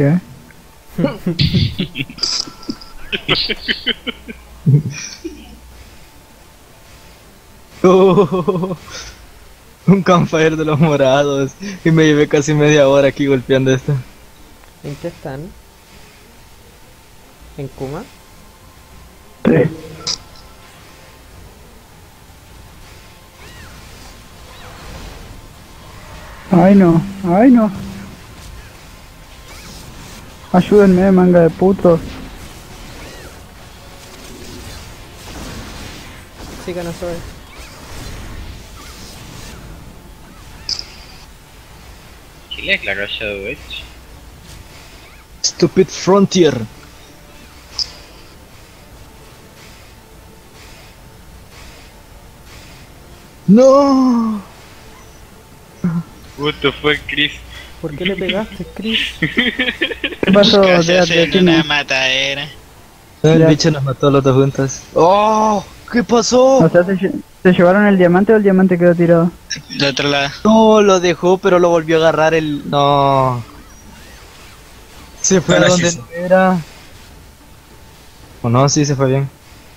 Un campfire de los morados. Y me llevé casi media hora aquí golpeando esto. ¿En qué están? ¿En Kuma? Sí. Ay no, ay no. Ayúdenme, manga de putos. Sigan a Zoe. ¿Quién es la Shadow Edge? Stupid Frontier. No. What the fuck, Chris? ¿Por qué le pegaste, Chris? ¿Qué pasó? Casi De hacen Atletino? una matadera. El Ya. bicho nos mató a los dos juntos. ¡Oh! ¿Qué pasó? O sea, ¿se llevaron el diamante o el diamante quedó tirado? Del otro lado. No, lo dejó, pero lo volvió a agarrar el... No. Se fue Ahora a donde sí. no era. O no, sí, se fue bien.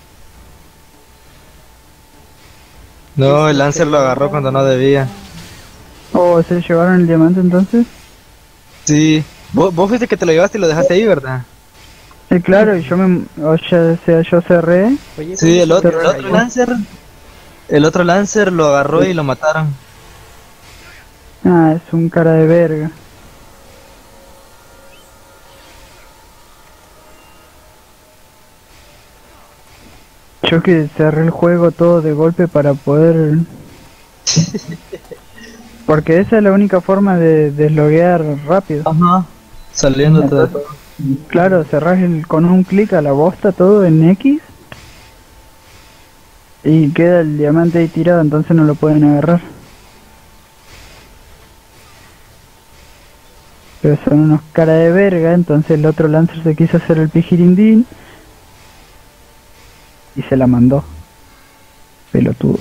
No, el Lancer lo agarró cuando no debía. ¿O se llevaron el diamante entonces? Sí. Vos fuiste que te lo llevaste y lo dejaste ahí, ¿verdad? Sí, claro, y yo cerré. Oye, Sí, el ¿cómo se otro cayó? Lancer. El otro Lancer lo agarró y lo mataron. Ah, es un cara de verga. Yo que cerré el juego todo de golpe para poder... Porque esa es la única forma de desloguear rápido. Ajá. Saliendo todo. Entonces, claro, cerrás con un clic a la bosta todo en X y queda el diamante ahí tirado, entonces no lo pueden agarrar. Pero son unos cara de verga, entonces el otro Lancer se quiso hacer el pijirindín y se la mandó. Pelotudo.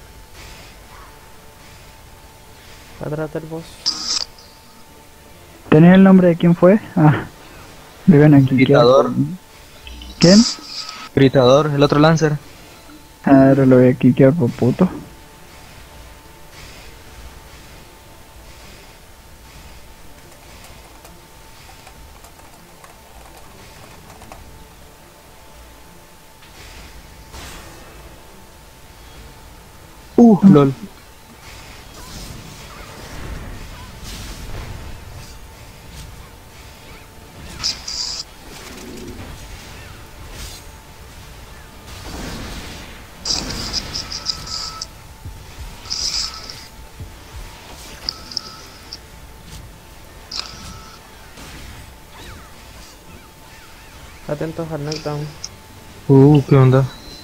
Atrás del boss. ¿Tenés el nombre de quién fue? Ah, me ven aquí. Gritador. ¿Quién? Gritador, el otro Lancer. Ahora lo voy a quiquear por puto. LOL. Atentos al knockdown. ¿Qué onda?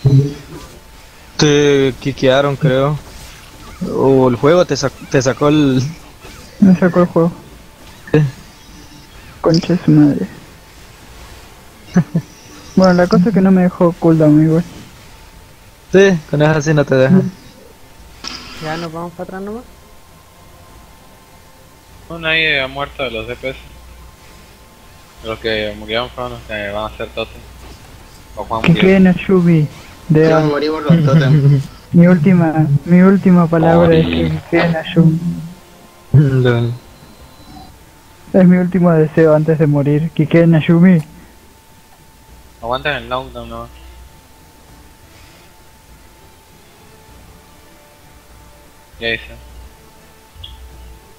Te quiquearon, creo. O el juego te sacó el... Me sacó el juego. Concha de su madre. Bueno, la cosa es que no me dejó cooldown igual. Sí, con eso así no te deja. Ya nos vamos para atrás nomás. No, nadie ha muerto de los DPS. Los que murieron fueron los que van a ser totem. O Juan Que murió. queden a Yubi. De Ya morimos los totem. mi última palabra es que queden a Yubi. LOL. Es mi último deseo antes de morir. Que queden a Yumi. Aguanten el knockdown, no. Ya hice.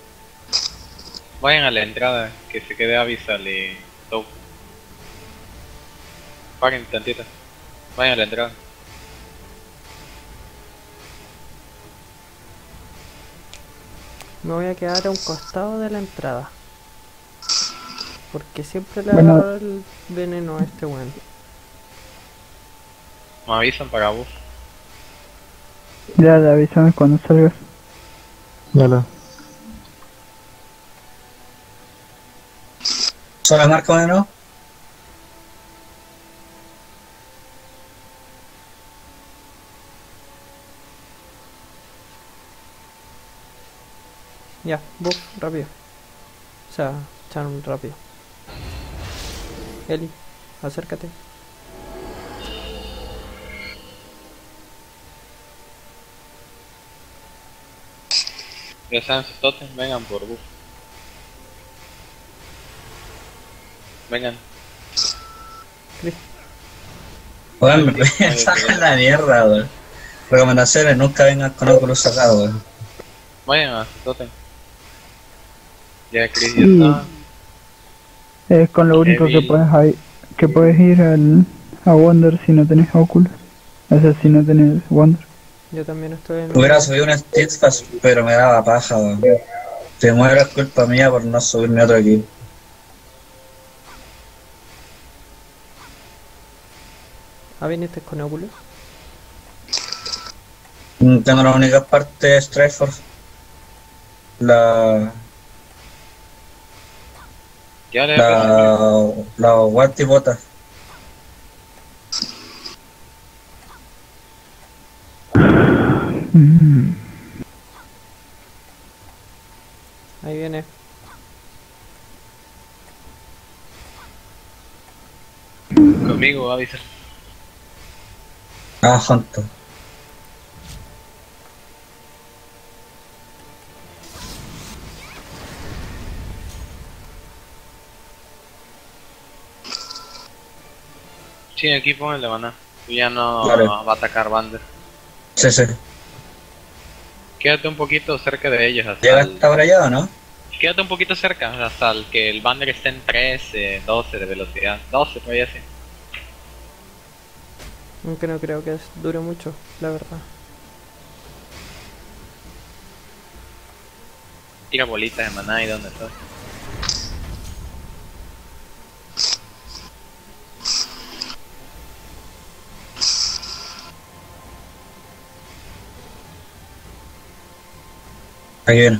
Vayan a la entrada, que se quede Abyssal y Top. Paren tantito. Vayan a la entrada. Me voy a quedar a un costado de la entrada. Porque siempre le Bueno. agarro el veneno a este weón. Me avisan para vos. Ya, avísame cuando salgas. Dale. ¿Solo marca o no? Ya, buff, rápido. O sea, charm rápido. Eli, acércate. Ya saben sus totems, vengan por bus. Vengan. Weón, me sacan la mierda, weón. Recomendaciones, nunca vengan con óculos sacados, weón. Vayan a su totem. Ya Chris ya Sí. está. Es con lo único que Evil. puedes ir a Wonder si no tenés óculos. O sea, si no tenés Wonder. Yo también estoy en... Hubiera subido un Steadfast, pero me daba paja, weón. Si muero es culpa mía por no subirme a otro equipo. Ah, ¿viniste con óculos? Tengo la única parte de Strikeforce. La Ya le guantes y botas. Ahí viene. conmigo, avisa. Ah, junto. Sí, aquí pon el de maná. Ya no Vale. va a atacar Bander. Sí, sí. Quédate un poquito cerca de ellos hasta ¿Llegaste para allá o no? Quédate un poquito cerca hasta que el Bander esté en 13, 12 de velocidad. 12, por ahí así. Aunque no creo que dure mucho, la verdad. Tira bolitas de maná y dónde estás. Aquí viene.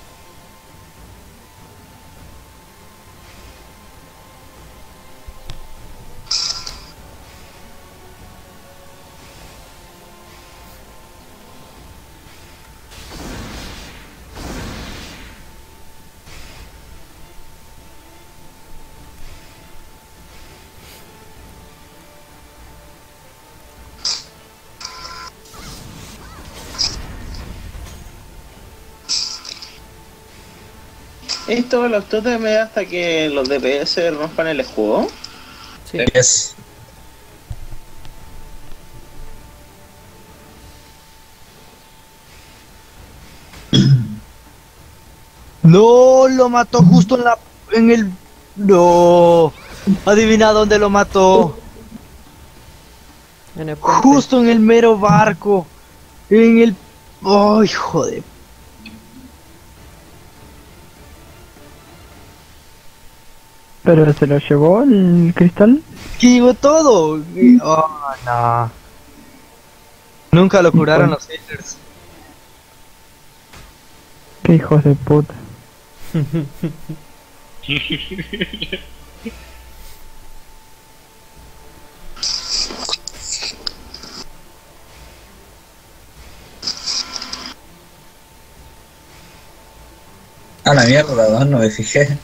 Esto los totems hasta que los DPS rompan el escudo. Sí. Yes. No, lo mató justo en el... No. Adivina dónde lo mató. En el puente. Justo en el mero barco. En el... ¡Oh, hijo de... ¿Pero se lo llevó el cristal? Que llevó todo. Oh, no. Nunca lo curaron los haters. Qué hijos de puta. A la mierda, no me fijé.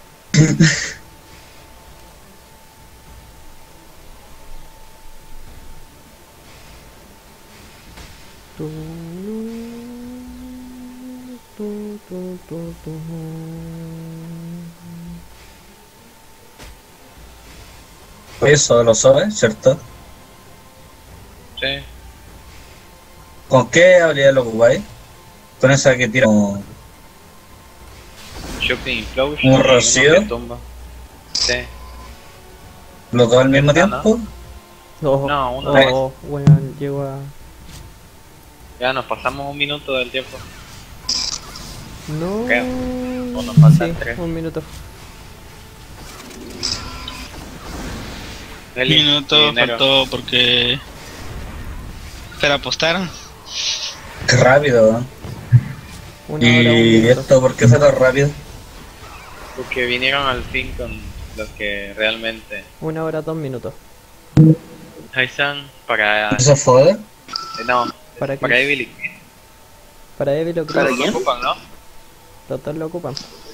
Tu, tu. Eso lo sabes, ¿cierto? Sí. ¿Con qué habilidad lo ocupáis? Con esa que tira como... Shocking Implosion. ¿Un y uno rocío? que tumba. Sí. los dos al mismo Ventana. tiempo. No, uno más. Weón, llego a... Ya nos pasamos 1 minuto del tiempo. No. Creo. O nos faltan Sí, 3. 1 minuto. Un minuto dinero. faltó porque... Pero apostaron. Qué rápido, ¿no? 1 hora, 1 ¿Y minuto. esto por qué fue tan rápido? Porque vinieron al fin con los que realmente... 1 hora, 2 minutos. Aisan para... ¿Eso fue? No, ¿Para qué? para Evil y Para Evi lo ¿Para creo. quién? lo ocupan, ¿no? Los dos lo ocupan.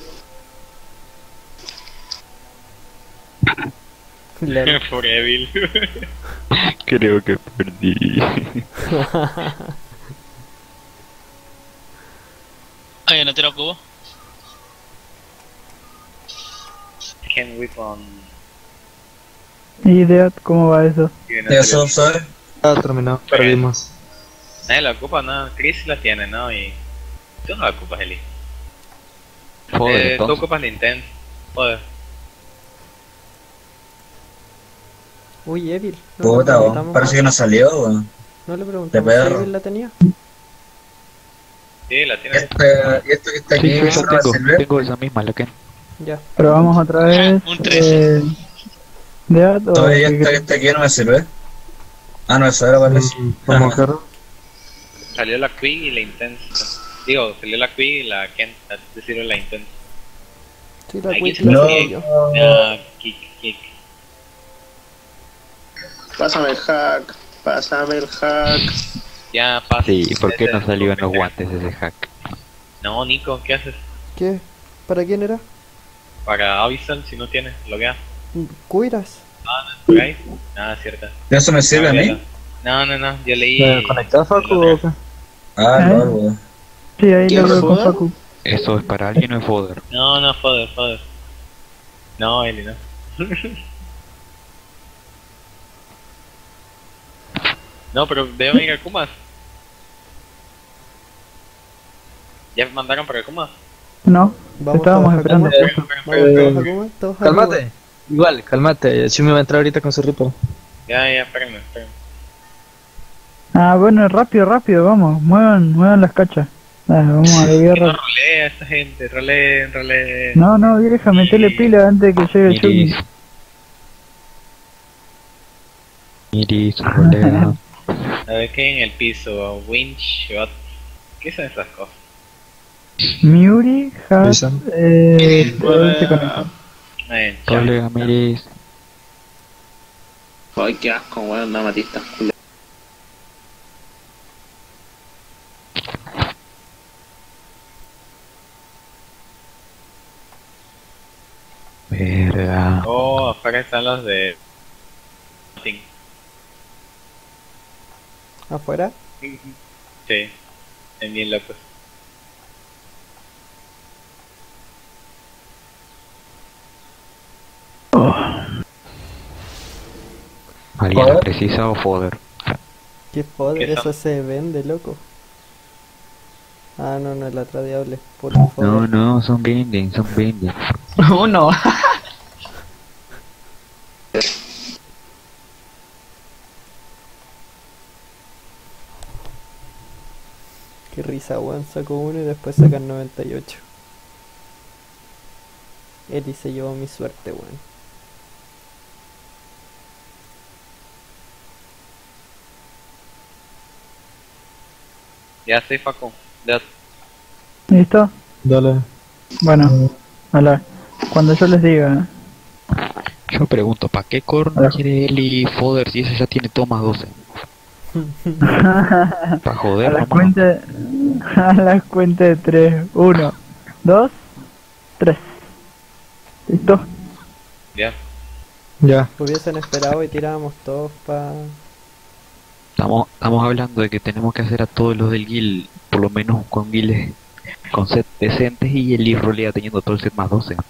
Lel. Por Evil. Creo que perdí. Oye, no te lo cubo. Ken Weapon. ¿Y Dead, cómo va eso? Eso, ¿sabes? Ya terminó, perdimos. Nadie la ocupa, ¿no? Chris la tiene, ¿no? Y... Tú no la ocupas, Eli. Joder, Tú entonces. ocupas Nintendo. Joder. Uy, Evil. No Puta, le weón. preguntamos. Parece que no salió, weón. No le preguntamos De si perro. Evil la tenía. Sí, la tiene. ¿Y esto que está aquí Sí, yo eso esa no va a tengo, servir? tengo esa misma, la que... Ya. Probamos otra vez. Un 13. Dead o Todavía qué esta que está aquí no me sirve. Ah, no, eso era para eso. ¿Cómo que? Salió la Quick y la Intense. Digo, salió la Quick y la Ken. Es decir, la Intense. Sí, la Aquí Quick se la No. tengo yo. Ah, kick. Pásame el hack. Pásame el hack. Ya pasa. Sí, ¿por qué no salió en los guantes ese hack? No, Nico, ¿qué haces? ¿Qué? ¿Para quién era? Para Abyssal, si no tienes, loguea. ¿Cuiras? ¿Por ahí? Nada, cierto. ¿Eso me sirve a mí? No, yo leí. ¿Conectás, Facu, o qué? Ah, ¿Eh? no, weón. Sí, ahí ¿Qué lo veo con joda? Facu. ¿Eso es para alguien o es foder? No, joder. No, Eli, no. No, pero deben ir a Kumas. ¿Ya mandaron para Kumas? No, Vamos estábamos todos a esperando. Kuma. justo. Vamos todos a Kuma, todos a Kuma. Cálmate. Igual, cálmate. Shumi va a entrar ahorita con su Reaper. Ya, espérenme. Ah, bueno, rápido, vamos. Muevan las cachas. Vamos a la No guerra. rolea a esta gente, rolee. No, vieja, metele pila antes de que llegue Chumi. Miris. Miris, rolea. A ver qué hay en el piso, winch, shot. ¿Qué son esas cosas? Miuri, Hat, Avisan. se conecta. Rolea, Miris. Ay, qué asco, weón. No, matista. Verga. Oh, afuera están los de... ¿Afuera? Sí, en bien locos. ¿Alguien Joder. lo precisa o foder? ¿Qué joder? ¿Qué Eso son? se vende, loco. Ah, no, es la otra diable. Por No, favor. no, son binding, son binding. Uno. Qué risa, weón. Saco uno y después sacan 98. Eli se llevó mi suerte, weón. Ya estoy Facu. Ya. ¿Listo? Dale. Bueno, hola. Cuando yo les diga, Yo pregunto, ¿para qué corno Hola. quiere Eli foder si ese ya tiene tomas 12? a Para joder las nomás. cuentas de 3, 1, 2, 3. ¿Listo? Ya. Ya. Hubiesen esperado y tirábamos todos pa... Estamos hablando de que tenemos que hacer a todos los del guild, por lo menos con guilds con set decentes y Eli rolea teniendo todo el set más 12.